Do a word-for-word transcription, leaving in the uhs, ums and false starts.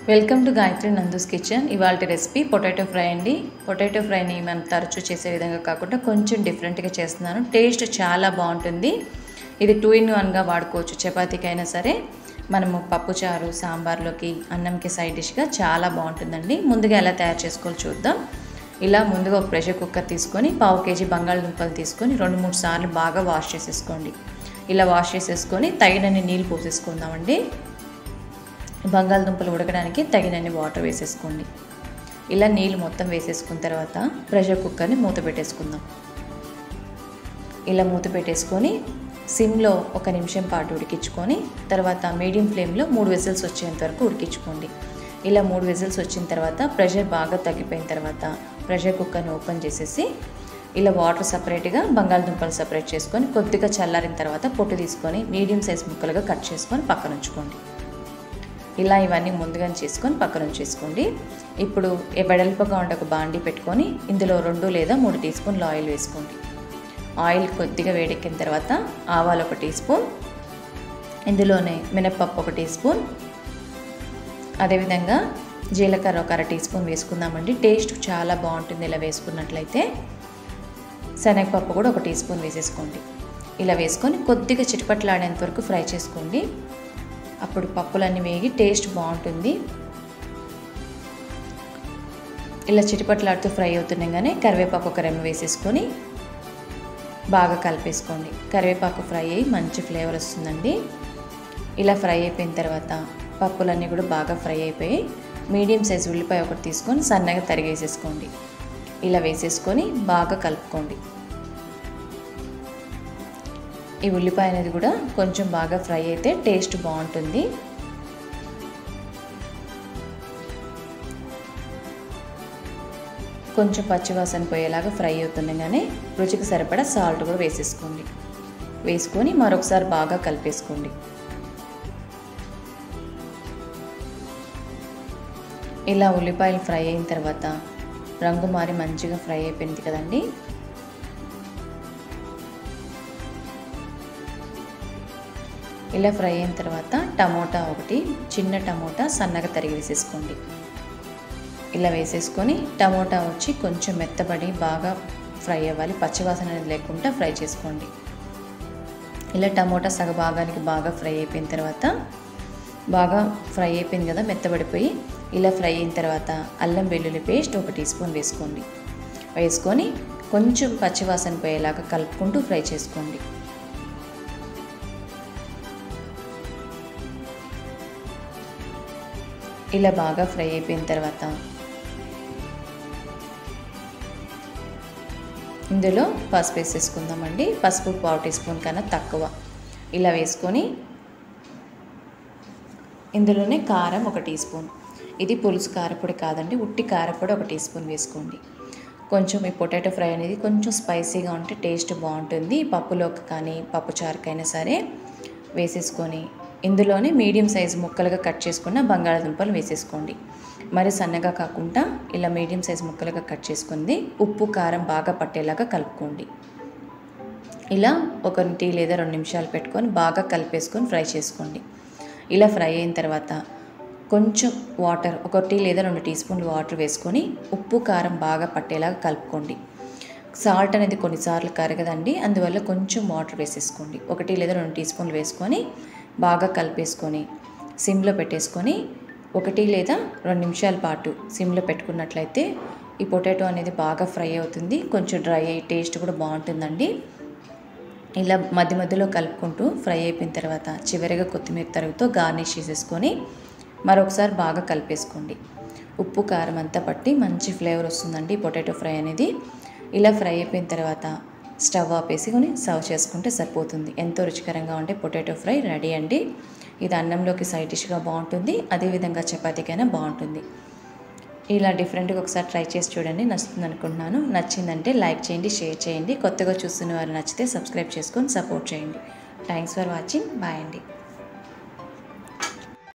Welcome to Gayathri Nandu's kitchen. ఇవాల్టి recipe potato fry అండి. Potato ఫ్రైని మనం తరచూ చేసే విధంగా కాకుండా కొంచెం డిఫరెంట్గా చేస్తున్నాను. టేస్ట్ చాలా బాగుంటుంది. ఇది టూ ఇన్ వన్గా వాడుకోవచ్చు. చపాతీకి అయినా సరే, మనము పప్పుచారు, సాంబార్లోకి, అన్నంకి సైడ్ డిష్గా చాలా బాగుంటుందండి. ముందుగా ఎలా తయారు చేసుకోవాలో చూద్దాం. ఇలా ముందుగా ఒక ప్రెషర్ కుక్కర్ తీసుకొని పావు కేజీ బంగాళదుంపలు తీసుకొని రెండు మూడు సార్లు బాగా వాష్ చేసేసుకోండి. ఇలా వాష్ చేసేసుకొని తగినన్ని నీళ్ళు పోసేసుకుందామండి. బంగాళదుంపలు ఉడకడానికి తగినన్ని వాటర్ వేసేసుకోండి. ఇలా నీళ్ళు మొత్తం వేసేసుకున్న తర్వాత ప్రెషర్ కుక్కర్ని మూత పెట్టేసుకుందాం. ఇలా మూత పెట్టేసుకొని సిమ్లో ఒక నిమిషం పాటు ఉడికించుకొని తర్వాత మీడియం ఫ్లేమ్లో మూడు విజిల్స్ వచ్చేంత వరకు ఉడికించుకోండి. ఇలా మూడు విజిల్స్ వచ్చిన తర్వాత ప్రెషర్ బాగా తగ్గిపోయిన తర్వాత ప్రెషర్ కుక్కర్ని ఓపెన్ చేసేసి ఇలా వాటర్ సపరేట్గా బంగాళదుంపలు సపరేట్ చేసుకొని కొద్దిగా చల్లారిన తర్వాత పొట్టు తీసుకొని మీడియం సైజ్ ముక్కలుగా కట్ చేసుకొని పక్కన ఉంచుకోండి. ఇలా ఇవన్నీ ముందుగా చేసుకొని పక్కన ఉంచేసుకోండి. ఇప్పుడు వెడల్పుగా ఉండే ఒక బాండీ పెట్టుకొని ఇందులో రెండు లేదా మూడు టీ స్పూన్లు ఆయిల్ వేసుకోండి. ఆయిల్ కొద్దిగా వేడెక్కిన తర్వాత ఆవాలు ఒక టీ స్పూన్, ఇందులోనే మినప్పప్పు ఒక టీ స్పూన్, అదేవిధంగా జీలకర్ర ఒక అర టీ స్పూన్ వేసుకుందామండి. టేస్ట్ చాలా బాగుంటుంది ఇలా వేసుకున్నట్లయితే. శనగపప్పు కూడా ఒక టీ స్పూన్ వేసేసుకోండి. ఇలా వేసుకొని కొద్దిగా చిటపట్లాడేంత వరకు ఫ్రై చేసుకోండి. అప్పుడు పప్పులన్నీ వేగి టేస్ట్ బాగుంటుంది. ఇలా చిటపట్లాడుతూ ఫ్రై అవుతుండగానే కరివేపాకు ఒక రెమ్మ వేసేసుకొని బాగా కలిపేసుకోండి. కరివేపాకు ఫ్రై అయ్యి మంచి ఫ్లేవర్ వస్తుందండి. ఇలా ఫ్రై అయిపోయిన తర్వాత పప్పులన్నీ కూడా బాగా ఫ్రై అయిపోయి మీడియం సైజ్ ఉల్లిపాయ ఒకటి తీసుకొని సన్నగా తరిగేసేసుకోండి. ఇలా వేసేసుకొని బాగా కలుపుకోండి. ఈ ఉల్లిపాయ అనేది కూడా కొంచెం బాగా ఫ్రై అయితే టేస్ట్ బాగుంటుంది. కొంచెం పచ్చివాసన పోయేలాగా ఫ్రై అవుతుండగానే రుచికి సరిపడా సాల్ట్ కూడా వేసేసుకోండి. వేసుకొని మరొకసారి బాగా కలిపేసుకోండి. ఇలా ఉల్లిపాయలు ఫ్రై అయిన తర్వాత రంగు మారి మంచిగా ఫ్రై అయిపోయింది కదండి. ఇలా ఫ్రై అయిన తర్వాత టమోటా ఒకటి చిన్న టమోటా సన్నగా తరిగి వేసేసుకోండి. ఇలా వేసేసుకొని టమోటా వచ్చి కొంచెం మెత్తబడి బాగా ఫ్రై అవ్వాలి. పచ్చివాసన అనేది లేకుండా ఫ్రై చేసుకోండి. ఇలా టమోటా సగ భాగానికి బాగా ఫ్రై అయిపోయిన తర్వాత బాగా ఫ్రై అయిపోయింది కదా, మెత్తబడిపోయి ఇలా ఫ్రై అయిన తర్వాత అల్లం వెల్లుల్లి పేస్ట్ ఒక టీ స్పూన్ వేసుకోండి. వేసుకొని కొంచెం పచ్చివాసన పోయేలాగా కలుపుకుంటూ ఫ్రై చేసుకోండి. ఇలా బాగా ఫ్రై అయిపోయిన తర్వాత ఇందులో పసుపు వేసేసుకుందామండి. పసుపు పావు టీ స్పూన్ కన్నా తక్కువ. ఇలా వేసుకొని ఇందులోనే కారం ఒక టీ స్పూన్. ఇది పులుసు కారపొడి కాదండి, ఉట్టి కారపొడి ఒక టీ స్పూన్ వేసుకోండి. కొంచెం ఈ పొటాటో ఫ్రై అనేది కొంచెం స్పైసీగా ఉంటే టేస్ట్ బాగుంటుంది. పప్పులోకి కానీ పప్పుచారుకైనా సరే వేసేసుకొని ఇందులోనే మీడియం సైజు ముక్కలుగా కట్ చేసుకున్న బంగాళదుంపలు వేసేసుకోండి. మరి సన్నగా కాకుండా ఇలా మీడియం సైజు ముక్కలుగా కట్ చేసుకుంది. ఉప్పు కారం బాగా పట్టేలాగా కలుపుకోండి. ఇలా ఒక టీ లేదా రెండు నిమిషాలు పెట్టుకొని బాగా కలిపేసుకొని ఫ్రై చేసుకోండి. ఇలా ఫ్రై అయిన తర్వాత కొంచెం వాటర్ ఒక టీ లేదా రెండు టీ స్పూన్లు వాటర్ వేసుకొని ఉప్పు కారం బాగా పట్టేలాగా కలుపుకోండి. సాల్ట్ అనేది కొన్నిసార్లు కరగదండి, అందువల్ల కొంచెం వాటర్ వేసేసుకోండి. ఒకటి లేదా రెండు టీ స్పూన్లు వేసుకొని బాగా కలిపేసుకొని సిమ్లో పెట్టేసుకొని ఒకటి లేదా రెండు నిమిషాల పాటు సిమ్లో పెట్టుకున్నట్లయితే ఈ పొటాటో అనేది బాగా ఫ్రై అవుతుంది. కొంచెం డ్రై అయ్యి టేస్ట్ కూడా బాగుంటుందండి. ఇలా మధ్య మధ్యలో కలుపుకుంటూ ఫ్రై అయిపోయిన తర్వాత చివరిగా కొత్తిమీర తరుగుతో గార్నిష్ చేసేసుకొని మరొకసారి బాగా కలిపేసుకోండి. ఉప్పు కారం అంతా పట్టి మంచి ఫ్లేవర్ వస్తుందండి పొటాటో ఫ్రై అనేది. ఇలా ఫ్రై అయిపోయిన తర్వాత స్టవ్ ఆపేసుకొని సర్వ్ చేసుకుంటే సరిపోతుంది. ఎంతో రుచికరంగా ఉండే పొటాటో ఫ్రై రెడీ అండి. ఇది అన్నంలోకి సైడ్ డిష్గా బాగుంటుంది, అదేవిధంగా చపాతీకైనా బాగుంటుంది. ఇలా డిఫరెంట్గా ఒకసారి ట్రై చేసి చూడండి. నచ్చుతుంది అనుకుంటున్నాను. నచ్చిందంటే లైక్ చేయండి, షేర్ చేయండి. కొత్తగా చూస్తున్న వారు నచ్చితే సబ్స్క్రైబ్ చేసుకొని సపోర్ట్ చేయండి. Thanks for watching. బాయ్ అండి.